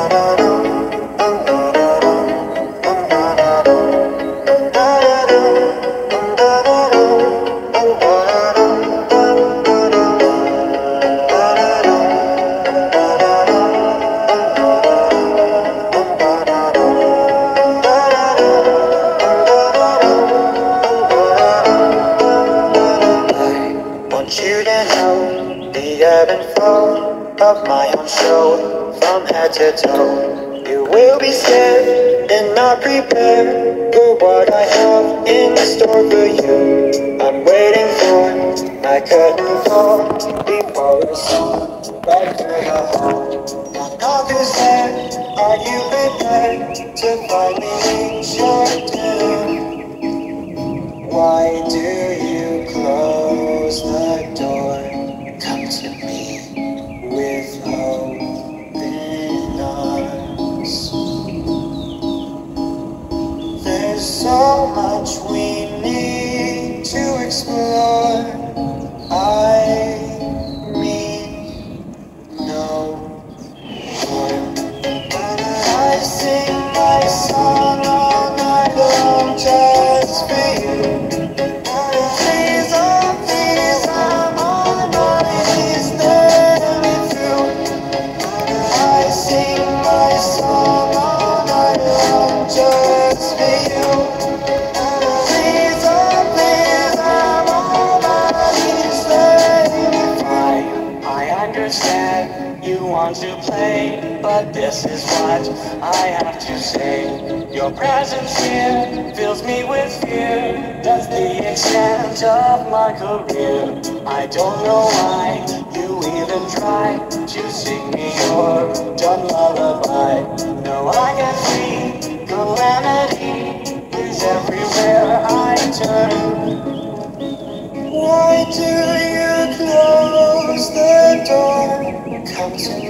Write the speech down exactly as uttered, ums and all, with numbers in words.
Of my own show, from head to toe. You will be scared and not prepared for what I have in store for you. I'm waiting for my curtain call before the sun right through the hall. Now knock who's there? Are you prepared to find me in your doom? Why do you close the door? Come to me with open arms. There's so much we need to explore. I mean, no more. I sing my song all night long just for you. Please, oh please, I'm on my knees there with you. I sing my song all night long just for you. Please, oh please, I'm on my knees there with you. I, I understand you want to play, but this is what I have to say. Your presence here fills me with fear. That's the extent of my career. I don't know why you even try to sing me your dumb lullaby. No, I can see calamity is everywhere I turn. Why do you close the door? Come to me.